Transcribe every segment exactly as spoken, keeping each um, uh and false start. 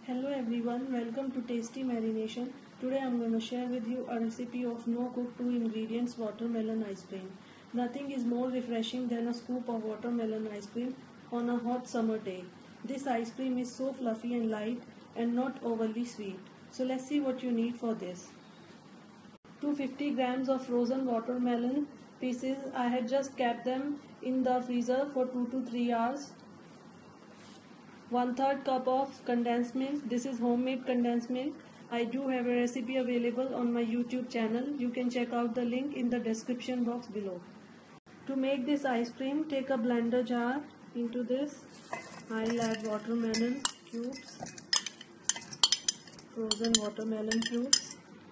Hello everyone, welcome to Tasty Marination. Today I'm going to share with you a recipe of no-cook two ingredients watermelon ice cream. Nothing is more refreshing than a scoop of watermelon ice cream on a hot summer day. This ice cream is so fluffy and light and not overly sweet. So let's see what you need for this. two hundred fifty grams of frozen watermelon pieces. I had just kept them in the freezer for two to three hours. One third cup of condensed milk. This is homemade condensed milk. I do have a recipe available on my YouTube channel. You can check out the link in the description box below. To make this ice cream, take a blender jar. Into this, I'll add watermelon cubes, frozen watermelon cubes,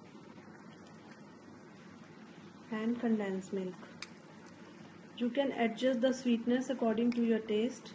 and condensed milk. You can adjust the sweetness according to your taste.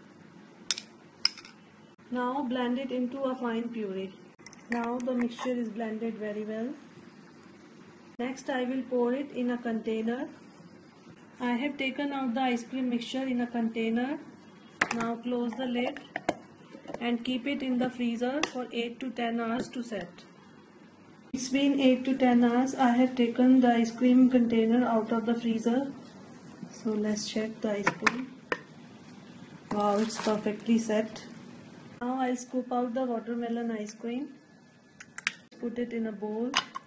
Now blend it into a fine puree. Now the mixture is blended very well. Next I will pour it in a container. I have taken out the ice cream mixture in a container. Now close the lid and keep it in the freezer for eight to ten hours to set. It's been eight to ten hours. I have taken the ice cream container out of the freezer. So let's check the ice cream. Wow, it's perfectly set. Now I'll scoop out the watermelon ice cream. Put it in a bowl.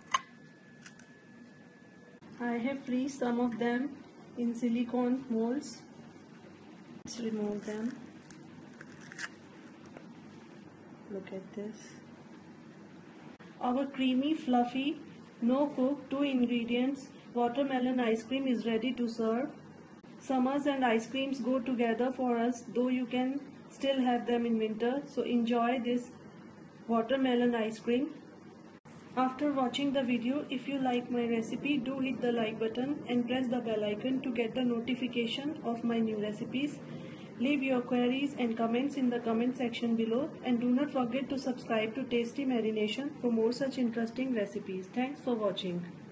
I have freezed some of them in silicone molds. Let's remove them. Look at this. Our creamy, fluffy, no-cook, two ingredients watermelon ice cream is ready to serve. Summers and ice creams go together for us, though you can still have them in winter. So enjoy this watermelon ice cream. After watching the video, if you like my recipe, do hit the like button and press the bell icon to get the notification of my new recipes. Leave your queries and comments in the comment section below, and do not forget to subscribe to Tasty Marination for more such interesting recipes. Thanks for watching.